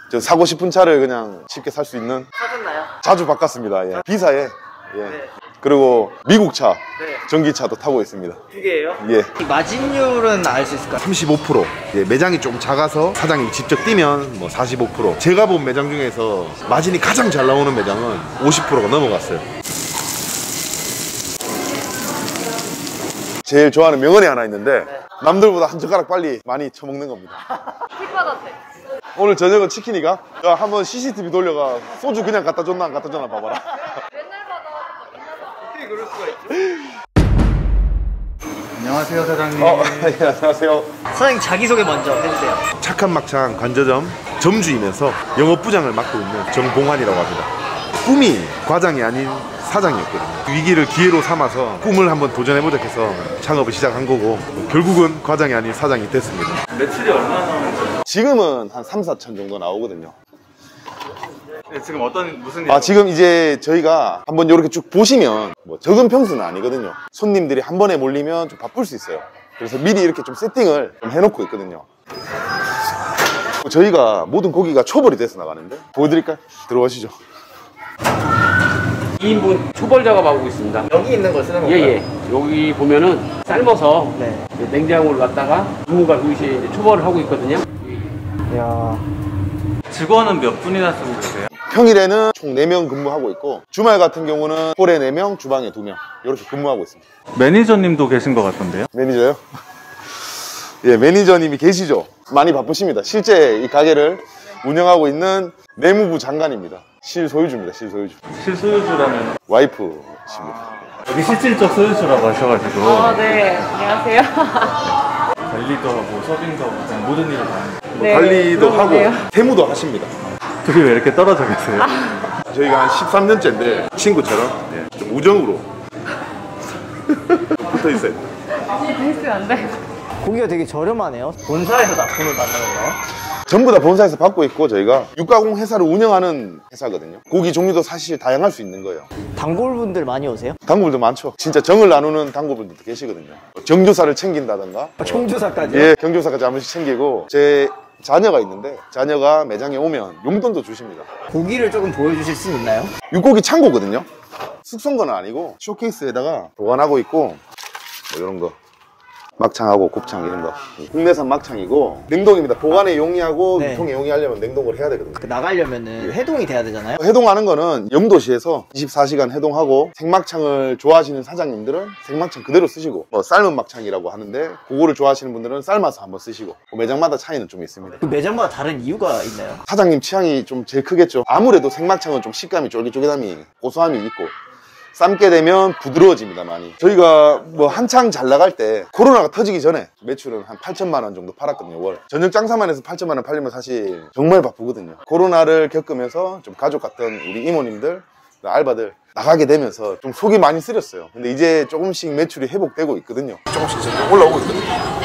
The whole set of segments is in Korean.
저 사고 싶은 차를 그냥 쉽게 살 수 있는. 사셨나요? 자주 바꿨습니다. 예. 비사에. 예. 네. 그리고 미국차, 네. 전기차도 타고 있습니다. 두 개예요? 예. 이 마진율은 알 수 있을까요? 35%. 예, 매장이 좀 작아서 사장님이 직접 뛰면 뭐 45%. 제가 본 매장 중에서 마진이 가장 잘 나오는 매장은 50%가 넘어갔어요. 제일 좋아하는 명언이 하나 있는데 남들보다 한 젓가락 빨리 많이 처먹는 겁니다. 팁 받았대. 오늘 저녁은 치킨이가? 야, 한번 CCTV 돌려가 소주 그냥 갖다 줬나 안 갖다 줬나 봐봐라. 맨날 받아. 맨날 받아. 어떻게 그럴 수가 있죠? 안녕하세요 사장님. 예, 안녕하세요. 사장님 자기소개 먼저 해주세요. 착한 막창 관저점 점주이면서 영업부장을 맡고 있는 정봉환이라고 합니다. 꿈이 과장이 아닌 사장이었거든요. 위기를 기회로 삼아서 꿈을 한번 도전해보자 해서 창업을 시작한 거고 결국은 과장이 아닌 사장이 됐습니다. 매출이 얼마나 나오는지. 지금은 한 3, 4천 정도 나오거든요. 네, 지금 무슨 일? 지금 이제 저희가 한번 이렇게 쭉 보시면 뭐 적은 평수는 아니거든요. 손님들이 한 번에 몰리면 좀 바쁠 수 있어요. 그래서 미리 이렇게 좀 세팅을 좀 해놓고 있거든요. 저희가 모든 고기가 초벌이 돼서 나가는데 보여드릴까요? 들어가시죠. 2인분 초벌 작업하고 있습니다. 여기 있는 걸 쓰는 건가요? 예예. 여기 보면은 삶아서 네. 냉장고를 갖다가 누군가 동시에 이제 초벌을 하고 있거든요. 이야. 직원은 몇 분이나 쓰고 계세요? 평일에는 총 4명 근무하고 있고 주말 같은 경우는 홀에 4명, 주방에 2명 이렇게 근무하고 있습니다. 매니저님도 계신 것 같던데요? 매니저요? 예, 매니저님이 계시죠. 많이 바쁘십니다. 실제 이 가게를 운영하고 있는 내무부 장관입니다. 실소유주입니다. 실소유주. 실소유주라면 와이프십니다. 여기 실질적 소유주라고 하셔가지고 네. 안녕하세요. 관리도 하고 서빙도 하고 그냥 모든 일을 다 하는. 네, 관리도 하고 그러네요. 세무도 하십니다. 둘이 왜 이렇게 떨어져 계세요? 저희가 한 13년째인데 친구처럼 좀 우정으로 붙어 있어요. 했으면 안 돼. 고기가 되게 저렴하네요. 본사에서 납품을 받는 건가요? 전부 다 본사에서 받고 있고 저희가 육가공 회사를 운영하는 회사거든요. 고기 종류도 사실 다양할 수 있는 거예요. 단골분들 많이 오세요? 단골분들 많죠. 진짜 정을 나누는 단골분들도 계시거든요. 정조사를 챙긴다던가 총조사까지요? 예, 경조사까지 한 번씩 챙기고 제 자녀가 있는데 자녀가 매장에 오면 용돈도 주십니다. 고기를 조금 보여주실 수 있나요? 육고기 창고거든요. 숙성 건 아니고 쇼케이스에다가 보관하고 있고 뭐 이런 거 막창하고 곱창 이런 거 국내산 막창이고 냉동입니다. 보관에 용이하고 네. 유통에 용이하려면 냉동을 해야 되거든요. 나가려면은 해동이 돼야 되잖아요. 해동하는 거는 영도시에서 24시간 해동하고 생막창을 좋아하시는 사장님들은 생막창 그대로 쓰시고 뭐 삶은 막창이라고 하는데 그거를 좋아하시는 분들은 삶아서 한번 쓰시고 매장마다 차이는 좀 있습니다. 그 매장마다 다른 이유가 있나요? 사장님 취향이 좀 제일 크겠죠. 아무래도 생막창은 좀 식감이 쫄깃쫄깃함이 고소함이 있고 삶게 되면 부드러워집니다. 많이. 저희가 뭐 한창 잘 나갈 때 코로나가 터지기 전에 매출은 한 8천만 원 정도 팔았거든요. 월 저녁 장사만 해서 8천만 원 팔리면 사실 정말 바쁘거든요. 코로나를 겪으면서 좀 가족 같던 우리 이모님들 알바들 나가게 되면서 좀 속이 많이 쓰렸어요. 근데 이제 조금씩 매출이 회복되고 있거든요. 조금씩 올라오고 있거든요.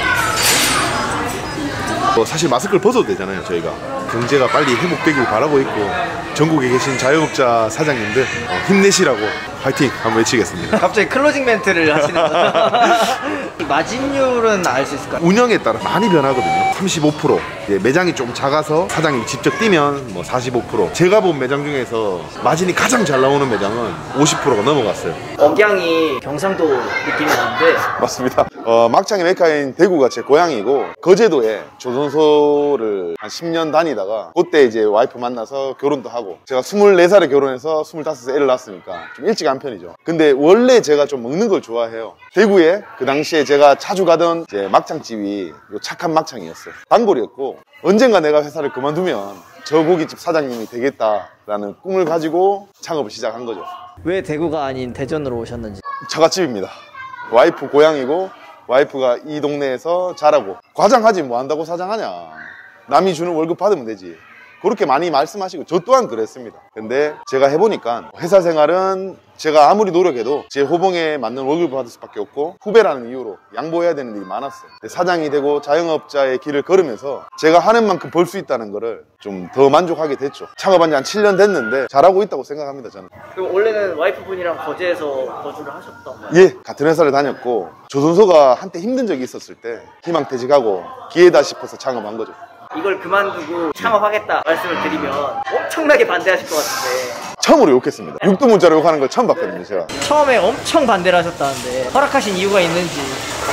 사실 마스크를 벗어도 되잖아요. 저희가 경제가 빨리 회복되길 바라고 있고 전국에 계신 자영업자 사장님들 힘내시라고 파이팅 한번 외치겠습니다. 갑자기 클로징 멘트를 하시는 거죠? 마진율은 알 수 있을까요? 운영에 따라 많이 변하거든요. 35%. 예, 매장이 좀 작아서 사장님이 직접 뛰면 뭐 45%. 제가 본 매장 중에서 마진이 가장 잘 나오는 매장은 50%가 넘어갔어요. 억양이 경상도 느낌이 나는데 맞습니다. 막창의 메카인 대구가 제 고향이고 거제도에 조선소를 한 10년 다니다가 그때 이제 와이프 만나서 결혼도 하고 제가 24살에 결혼해서 25살에 애를 낳았으니까 좀 일찍 한 편이죠. 근데 원래 제가 좀 먹는 걸 좋아해요. 대구에 그 당시에 제가 자주 가던 이제 막창집이 착한 막창이었어요. 단골이었고 언젠가 내가 회사를 그만두면 저 고깃집 사장님이 되겠다라는 꿈을 가지고 창업을 시작한 거죠. 왜 대구가 아닌 대전으로 오셨는지. 처갓집입니다. 와이프 고향이고 와이프가 이 동네에서 자라고 과장하지 뭐 한다고 사장하냐, 남이 주는 월급 받으면 되지, 그렇게 많이 말씀하시고 저 또한 그랬습니다. 근데 제가 해보니까 회사 생활은 제가 아무리 노력해도 제 호봉에 맞는 월급을 받을 수밖에 없고 후배라는 이유로 양보해야 되는 일이 많았어요. 근데 사장이 되고 자영업자의 길을 걸으면서 제가 하는 만큼 벌 수 있다는 거를 좀 더 만족하게 됐죠. 창업한 지 한 7년 됐는데 잘하고 있다고 생각합니다. 저는. 그럼 원래는 와이프분이랑 거제에서 거주를 하셨던 거예요? 예, 같은 회사를 다녔고 조선소가 한때 힘든 적이 있었을 때 희망퇴직하고 기회다 싶어서 창업한 거죠. 이걸 그만두고 창업하겠다 말씀을 드리면 엄청나게 반대하실 것 같은데 처음으로 욕했습니다. 육두문자로 욕하는 걸 처음 봤거든요, 제가. 처음에 엄청 반대를 하셨다는데 허락하신 이유가 있는지.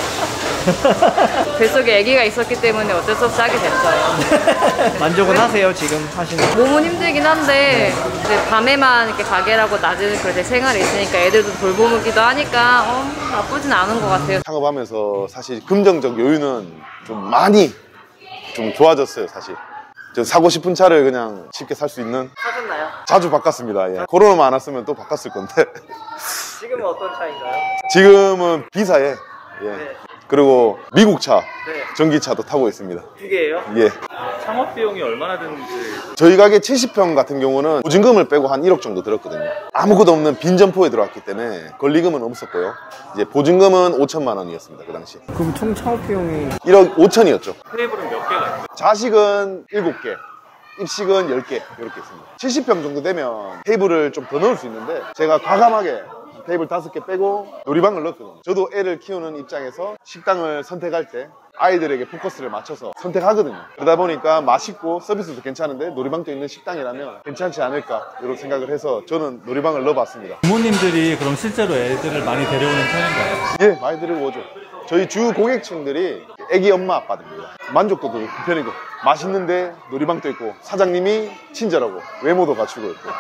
뱃속에 아기가 있었기 때문에 어쩔 수 없이 하게 됐어요. 만족은 하세요 지금 하시는 거? 몸은 힘들긴 한데 이제 밤에만 이렇게 가게라고 낮에는 그렇게 생활이 있으니까 애들도 돌보기도 하니까 나쁘진 않은 것 같아요. 창업하면서 사실 금전적 여유는 좀 많이 좀 좋아졌어요, 사실. 저 사고 싶은 차를 그냥 쉽게 살 수 있는. 사셨나요? 자주 바꿨습니다. 예. 코로나만 안 왔으면 또 바꿨을 건데. 지금은 어떤 차인가요? 지금은 B사에, 예. 네. 그리고 미국 차, 네. 전기차도 타고 있습니다. 두 개예요? 예. 창업 비용이 얼마나 드는지. 저희 가게 70평 같은 경우는 보증금을 빼고 한 1억 정도 들었거든요. 아무것도 없는 빈 점포에 들어왔기 때문에 권리금은 없었고요. 이제 보증금은 5천만 원이었습니다, 그 당시. 그럼 총 창업 비용이 1억 5천이었죠. 테이블은 몇 개가 있어요? 자식은 7개, 입식은 10개 이렇게 있습니다. 70평 정도 되면 테이블을 좀 더 넣을 수 있는데 제가 과감하게 테이블 5개 빼고 놀이방을 넣었거든요. 저도 애를 키우는 입장에서 식당을 선택할 때 아이들에게 포커스를 맞춰서 선택하거든요. 그러다 보니까 맛있고 서비스도 괜찮은데 놀이방도 있는 식당이라면 괜찮지 않을까 이런 생각을 해서 저는 놀이방을 넣어봤습니다. 부모님들이 그럼 실제로 애들을 많이 데려오는 편인가요? 예, 많이 데리고 오죠. 저희 주 고객층들이 애기 엄마 아빠들입니다. 만족도도 높은 편이고 맛있는데 놀이방도 있고 사장님이 친절하고 외모도 갖추고 있고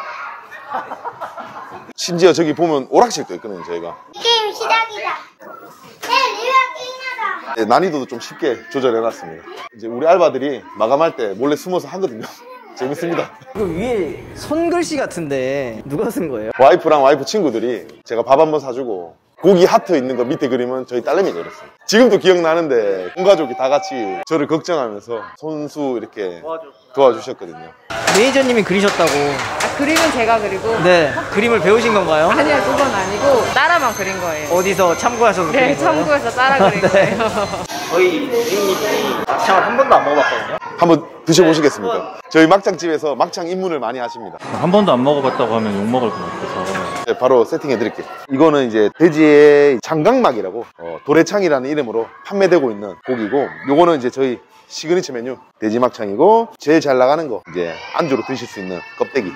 심지어 저기 보면 오락실도 있거든요, 저희가. 게임 시작이다. 내 리뷰 게임하다. 네, 난이도도 좀 쉽게 조절해놨습니다. 이제 우리 알바들이 마감할 때 몰래 숨어서 하거든요. 재밌습니다. 그 위에 손글씨 같은데 누가 쓴 거예요? 와이프랑 와이프 친구들이 제가 밥 한번 사주고 고기 하트 있는 거 밑에 그림은 저희 딸내미가 그렸어요. 지금도 기억나는데 온 가족이 다 같이 저를 걱정하면서 손수 이렇게 도와주셨거든요. 매니저님이 그리셨다고. 그림은 제가 그리고 네. 그림을 배우신 건가요? 아니요, 그건 아니고 따라만 그린 거예요. 어디서 참고하셔서 네, 그린 거예요? 참고해서 따라 그린 거예요. 저희 고객님이 막창을 한 번도 안 먹어봤거든요. 한번 드셔보시겠습니까? 저희 막창집에서 막창 입문을 많이 하십니다. 한 번도 안 먹어봤다고 하면 욕먹을 것 같아서. 네, 바로 세팅해드릴게요. 이거는 이제 돼지의 장각막이라고 도래창이라는 이름으로 판매되고 있는 고기고, 요거는 이제 저희 시그니처 메뉴 돼지 막창이고, 제일 잘 나가는 거 이제 안주로 드실 수 있는 껍데기.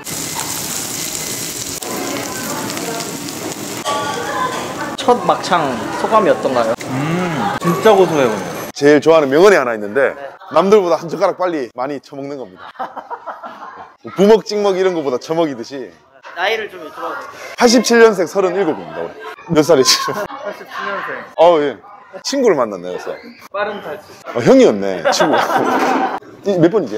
첫 막창 소감이 어떤가요? 진짜 고소해요. 제일 좋아하는 명언이 하나 있는데 남들보다 한 젓가락 빨리 많이 처먹는 겁니다. 부먹 찍먹 이런 거보다 처먹이듯이. 나이를 좀 여쭤봐도 될까요? 87년생 37입니다 올해. 몇 살이시죠? 87년생. 예. 친구를 만났네요. 그래서 빠른 탈출. 형이었네, 친구. 몇 번이지?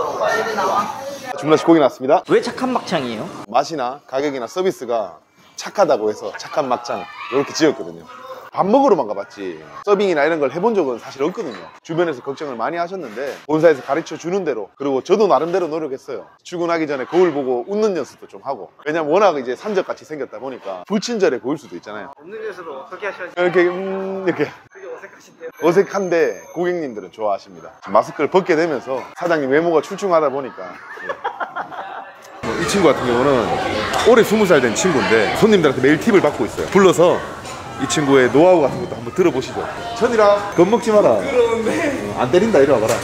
주문하신 고기 나왔습니다. 왜 착한 막창이에요? 맛이나 가격이나 서비스가 착하다고 해서 착한 막창 이렇게 지었거든요. 밥 먹으러만 가봤지 서빙이나 이런 걸 해본 적은 사실 없거든요. 주변에서 걱정을 많이 하셨는데 본사에서 가르쳐 주는 대로, 그리고 저도 나름대로 노력했어요. 출근하기 전에 거울 보고 웃는 연습도 좀 하고. 왜냐면 워낙 이제 산적같이 생겼다 보니까 불친절해 보일 수도 있잖아요. 없는 데서도 어떻게 하셔야지 이렇게 이렇게 되게 어색하신데요? 어색한데 고객님들은 좋아하십니다. 마스크를 벗게 되면서 사장님 외모가 출중하다 보니까. 이 친구 같은 경우는 올해 20살 된 친구인데 손님들한테 매일 팁을 받고 있어요. 불러서 이 친구의 노하우 같은 것도 한번 들어보시죠. 천이라 겁먹지 마라. 안 때린다, 이리 와봐라.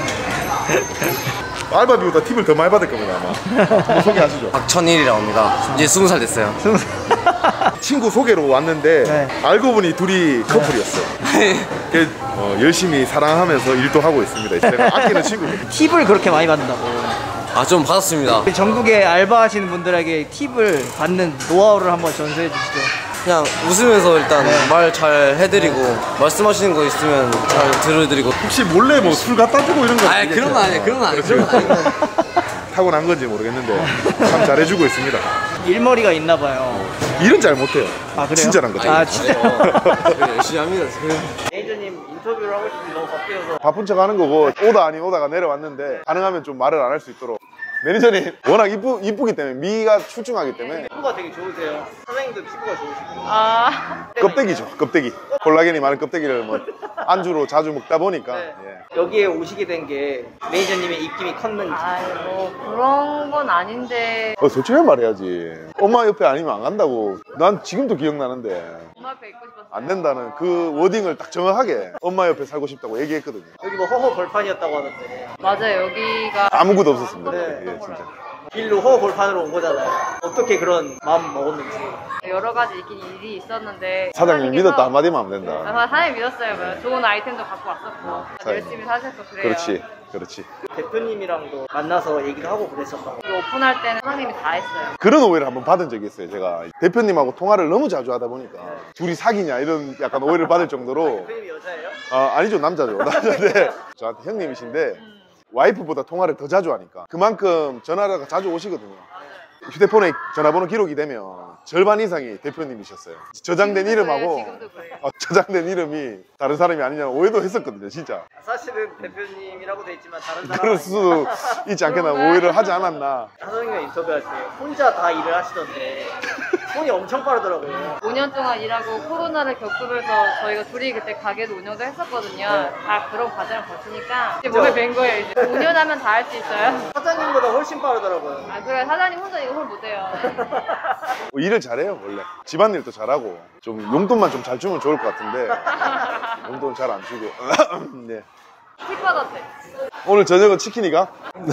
알바비보다 팁을 더 많이 받을 겁니다 아마. 한번 소개하시죠. 박천일이라고 합니다. 이제 20살 됐어요. 친구 소개로 왔는데 네. 알고 보니 둘이 커플이었어요. 열심히 사랑하면서 일도 하고 있습니다. 제가 아끼는 친구거든요. 팁을 그렇게 많이 받는다고. 아, 좀 받았습니다. 전국에 알바하시는 분들에게 팁을 받는 노하우를 한번 전수해 주시죠. 그냥 웃으면서 일단 말 잘 해드리고 말씀하시는 거 있으면 잘 들어드리고. 혹시 몰래 뭐 술 갖다 주고 이런 거? 아, 그런 거 아니에요. 그런 거 아니에요. 그런 거 아니에요. 타고난 건지 모르겠는데 참 잘해주고 있습니다. 일머리가 있나 봐요. 일은 잘 못해요. 아, 그래요? 친절한 거죠. 아, 진짜. 열심히 합니다, 지금. 매니저님 인터뷰를 하고 싶은데 너무 바쁘셔서. 바쁜 척 하는 거고, 오다 아닌 오다가 내려왔는데 가능하면 좀 말을 안 할 수 있도록. 매니저님 워낙 이쁘기 때문에, 미가 출중하기 때문에 피부가 되게 좋으세요. 사장님도 피부가 좋으시고. 아, 껍데기죠, 껍데기. 콜라겐이 많은 껍데기를 뭐 안주로 자주 먹다 보니까. 네. 예. 여기에 오시게 된 게 매니저님의 입김이 컸는지. 뭐 그런 건 아닌데. 솔직하게 말해야지. 엄마 옆에 아니면 안 간다고. 난 지금도 기억나는데. 엄마 옆에 있고 싶었어요. 안 된다는 그 워딩을 딱 정확하게 엄마 옆에 살고 싶다고 얘기했거든요. 여기 뭐 허허 벌판이었다고 하던데. 맞아요. 여기가 아무것도 없었습니다. 네. 예, 진짜. 길로 허허 벌판으로 온 거잖아요. 어떻게 그런 마음 먹었는지. 여러 가지 있긴 일이 있었는데 사장님 사장님께서- 믿었다 한마디만 하면 된다. 사장님 믿었어요. 뭐 좋은 아이템도 갖고 왔었고 사장님. 열심히 사셨고 그래요. 그렇지, 그렇지. 대표님이랑도 만나서 얘기도 하고 그랬었다고. 그리고 오픈할 때는 사장님이 다 했어요. 그런 오해를 한번 받은 적이 있어요. 제가 대표님하고 통화를 너무 자주 하다 보니까 둘이 사귀냐 이런 약간 오해를 받을 정도로. 대표님이 여자예요? 아니죠, 남자죠. 남자인데 저한테 형님이신데 와이프보다 통화를 더 자주 하니까 그만큼 전화가 자주 오시거든요. 휴대폰에 전화번호 기록이 되면 절반 이상이 대표님이셨어요. 저장된 이름하고 지금도 그래요. 저장된 이름이 다른 사람이 아니냐 오해도 했었거든요, 진짜. 사실은 대표님이라고 돼 있지만 다른 사람 그럴 수도 있지 않겠나, 오해를 하지 않았나. 사장님과 인터뷰할 때 혼자 다 일을 하시던데 손이 엄청 빠르더라고요. 5년 동안 일하고 코로나를 겪으면서 저희가 둘이 그때 가게도 운영도 했었거든요. 네. 다 그런 과정을 거치니까 이제 몸에 밴 거예요. 이제 5년 하면 다 할 수 있어요. 사장님보다 훨씬 빠르더라고요. 아 그래 사장님 혼자 이거 홀 못해요. 일을 잘해요, 원래. 집안일도 잘하고 좀 용돈만 좀 잘 주면 좋을 것 같은데 용돈 잘 안 주고. 네. 팁 받았대. 오늘 저녁은 치킨이가?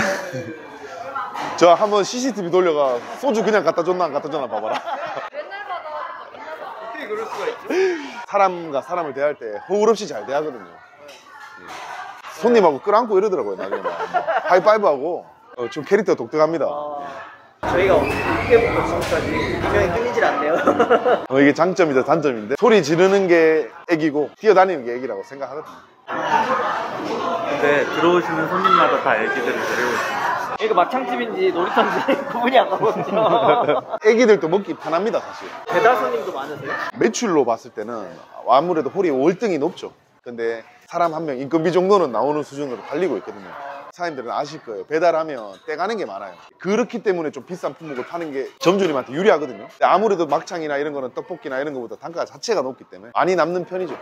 저 한번 CCTV 돌려가 소주 그냥 갖다 줬나 안 갖다 줬나 봐봐라. 맨날 받아. 맨날 받아. 어떻게 그럴 수가 있죠? 사람과 사람을 대할 때 허울 없이 잘 대하거든요. 예. 손님하고 끌안고 이러더라고요, 나중에 막. 하이파이브하고. 좀 캐릭터 독특합니다. 저희가 어깨부터 지금까지 유명이 끊이질 않네요. 이게 장점이자 단점인데 소리 지르는 게 애기고 뛰어다니는 게 애기라고 생각하거든요. 근데 들어오시는 손님마다 다 애기들을 데리고 있습니다. 여기가 막창집인지 놀이터인지 구분이 안 가거든요. 애기들도 먹기 편합니다, 사실. 배달 손님도 많으세요? 매출로 봤을 때는 아무래도 홀이 월등히 높죠. 근데 사람 한 명 인건비 정도는 나오는 수준으로 달리고 있거든요. 사장님들은 아실 거예요. 배달하면 떼가는 게 많아요. 그렇기 때문에 좀 비싼 품목을 파는 게 점주님한테 유리하거든요. 근데 아무래도 막창이나 이런 거는 떡볶이나 이런 거보다 단가 자체가 높기 때문에 많이 남는 편이죠.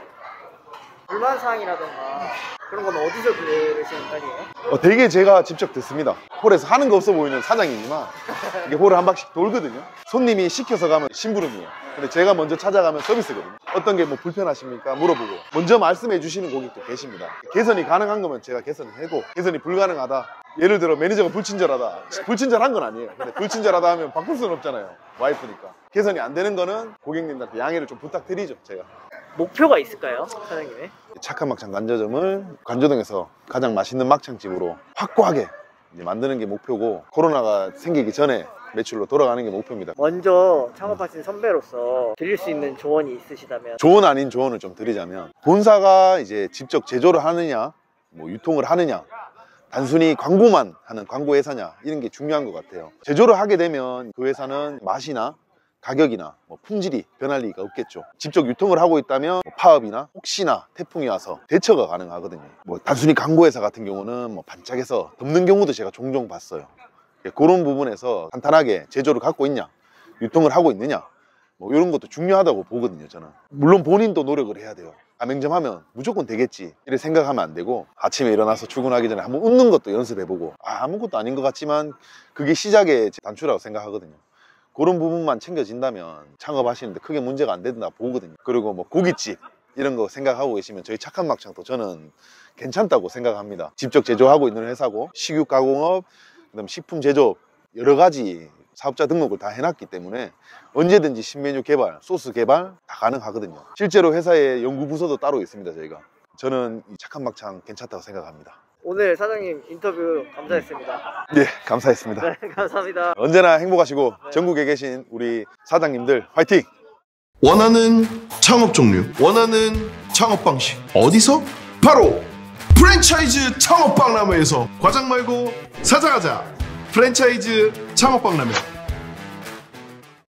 불만사항이라던가 그런 건 어디서 들으시는 편이에요? 되게 제가 직접 듣습니다. 홀에서 하는 거 없어 보이는 사장이지만 이게 홀을 한 바퀴 돌거든요. 손님이 시켜서 가면 심부름이에요. 근데 제가 먼저 찾아가면 서비스거든요. 어떤 게 뭐 불편하십니까? 물어보고 먼저 말씀해 주시는 고객도 계십니다. 개선이 가능한 거면 제가 개선을 하고, 개선이 불가능하다, 예를 들어 매니저가 불친절하다. 불친절한 건 아니에요. 근데 불친절하다 하면 바꿀 수는 없잖아요, 와이프니까. 개선이 안 되는 거는 고객님들한테 양해를 좀 부탁드리죠, 제가. 목표가 있을까요, 사장님의? 착한 막창 간저점을 관저동에서 가장 맛있는 막창집으로 확고하게 이제 만드는 게 목표고, 코로나가 생기기 전에 매출로 돌아가는 게 목표입니다. 먼저 창업하신 선배로서 드릴 수 있는 조언이 있으시다면? 조언 아닌 조언을 좀 드리자면, 본사가 이제 직접 제조를 하느냐, 뭐 유통을 하느냐, 단순히 광고만 하는 광고 회사냐, 이런 게 중요한 것 같아요. 제조를 하게 되면 그 회사는 맛이나 가격이나 뭐 품질이 변할 리가 없겠죠. 직접 유통을 하고 있다면 뭐 파업이나 혹시나 태풍이 와서 대처가 가능하거든요. 뭐 단순히 광고회사 같은 경우는 뭐 반짝해서 덮는 경우도 제가 종종 봤어요. 그런 부분에서 탄탄하게 제조를 갖고 있냐, 유통을 하고 있느냐, 뭐 이런 것도 중요하다고 보거든요, 저는. 물론 본인도 노력을 해야 돼요. 가맹점하면 무조건 되겠지 이렇게 생각하면 안 되고, 아침에 일어나서 출근하기 전에 한번 웃는 것도 연습해보고, 아무것도 아닌 것 같지만 그게 시작의 단추라고 생각하거든요. 그런 부분만 챙겨진다면 창업하시는데 크게 문제가 안 된다 보거든요. 그리고 뭐 고깃집 이런 거 생각하고 계시면 저희 착한 막창도 저는 괜찮다고 생각합니다. 직접 제조하고 있는 회사고, 식육 가공업, 그다음 식품 제조업, 여러 가지 사업자 등록을 다 해놨기 때문에 언제든지 신메뉴 개발, 소스 개발 다 가능하거든요. 실제로 회사에 연구부서도 따로 있습니다, 저희가. 저는 이 착한 막창 괜찮다고 생각합니다. 오늘 사장님 인터뷰 감사했습니다. 네, 감사했습니다. 네, 감사합니다. 언제나 행복하시고 전국에 계신 우리 사장님들 화이팅! 원하는 창업 종류, 원하는 창업 방식 어디서? 바로 프랜차이즈 창업박람회에서 과장 말고 사장하자. 프랜차이즈 창업박람회